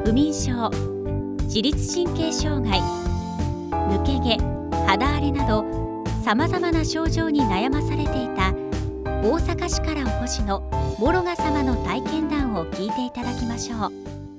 不眠症、自律神経障害、抜け毛、肌荒れなどさまざまな症状に悩まされていた大阪市からお越しの諸我様の体験談を聞いていただきましょう。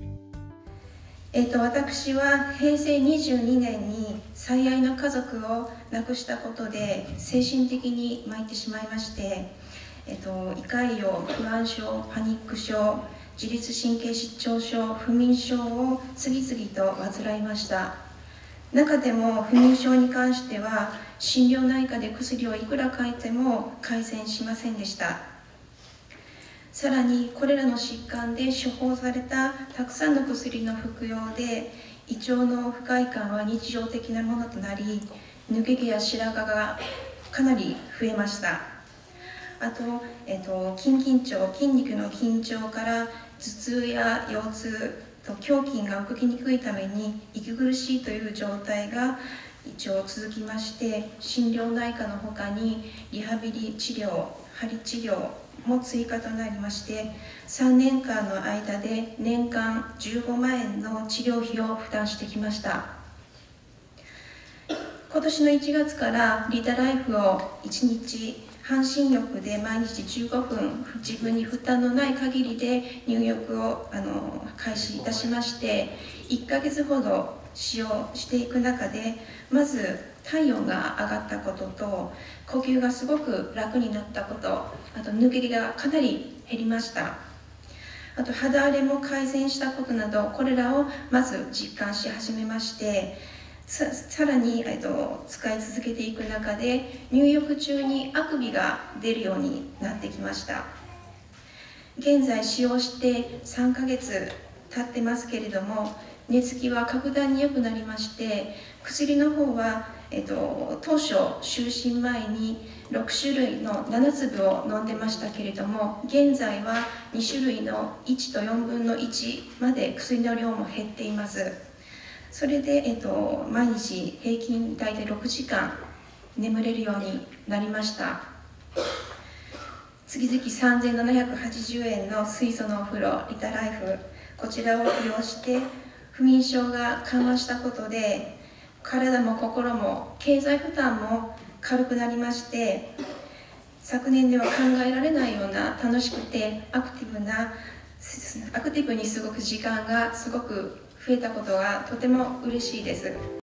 私は平成22年に最愛の家族を亡くしたことで精神的に参ってしまいまして、胃潰瘍、不安症、パニック症、自律神経失調症、不眠症を次々と患いました。中でも不眠症に関しては心療内科で薬をいくら書いても改善しませんでした。さらにこれらの疾患で処方されたたくさんの薬の服用で胃腸の不快感は日常的なものとなり、抜け毛や白髪がかなり増えました。あと、筋緊張、筋肉の緊張から頭痛や腰痛と胸筋が動きにくいために息苦しいという状態が一応続きまして、心療内科のほかにリハビリ治療、鍼治療も追加となりまして、3年間の間で年間15万円の治療費を負担してきました。今年の1月からリタライフを1日半身浴で毎日15分自分に負担のない限りで入浴を開始いたしまして、1ヶ月ほど使用していく中で、まず体温が上がったことと呼吸がすごく楽になったこと、あと抜け毛がかなり減りました。あと肌荒れも改善したことなど、これらをまず実感し始めまして、さらに、使い続けていく中で入浴中にあくびが出るようになってきました。現在使用して3ヶ月経ってますけれども、寝つきは格段に良くなりまして、薬の方は、当初就寝前に6種類の7粒を飲んでましたけれども、現在は2種類の1と4分の1まで薬の量も減っています。それで、毎日平均大体6時間眠れるようになりました。月々3780円の水素のお風呂リタライフ、こちらを利用して不眠症が緩和したことで、体も心も経済負担も軽くなりまして、昨年では考えられないような楽しくてアクティブに過ごく時間がすごく増えたことがとても嬉しいです。